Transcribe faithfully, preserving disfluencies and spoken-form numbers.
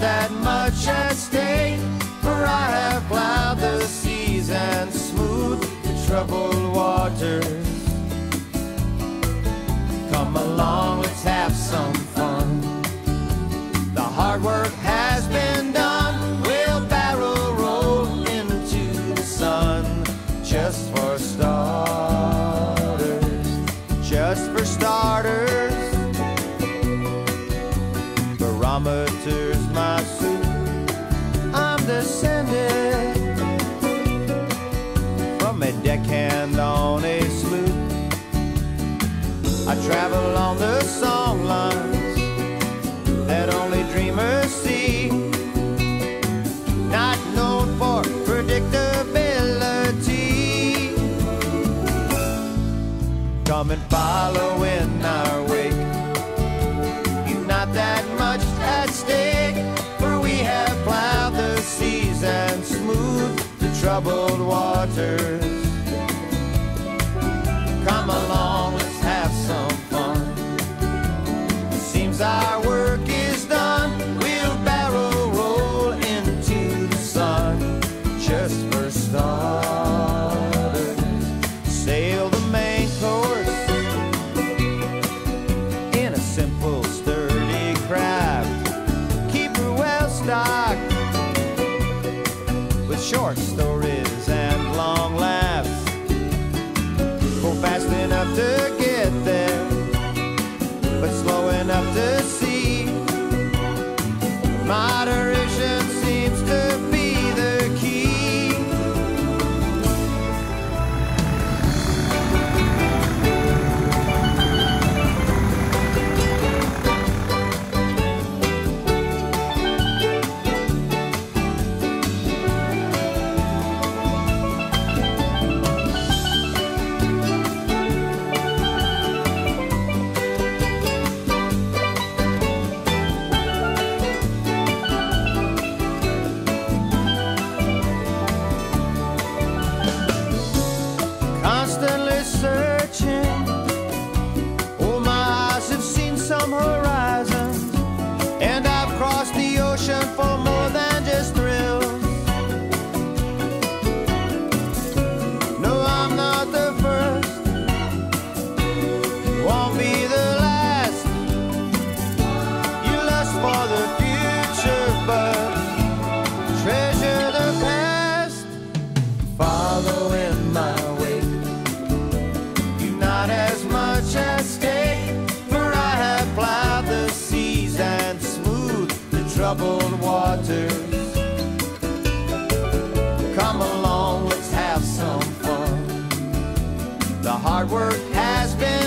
that much at stake, for I have plowed the seas and smoothed the troubled waters. Come along, let's have some fun. The hard work has been done. We'll barrel roll into the sun. Just for starters, just for starters. Barometer's my suit. I'm descended from a deckhand on a sloop. I travel on the song lines that only dreamers see, not known for predictability. Come and follow in our wake. You've not that much at stake, for we have plowed the seas and smoothed the troubled waters. Come along, let's have some fun. Seems our work is done. We'll barrel roll into the sun. Just for starters, sail the main course in a simple, sturdy craft. Keep her well stocked with short stories and long laughs. Go fast enough to get there, but slow enough to see. Moderation seems to be the key. Constantly searching, oh my eyes have seen some horizons, and I've crossed the ocean for more than just thrills. No, I'm not the first, won't be the last. You lust for the future, but treasure the past. Follow in my wake. Not as much at stake, for I have plowed the seas and smoothed the troubled waters. Come along, let's have some fun. The hard work has been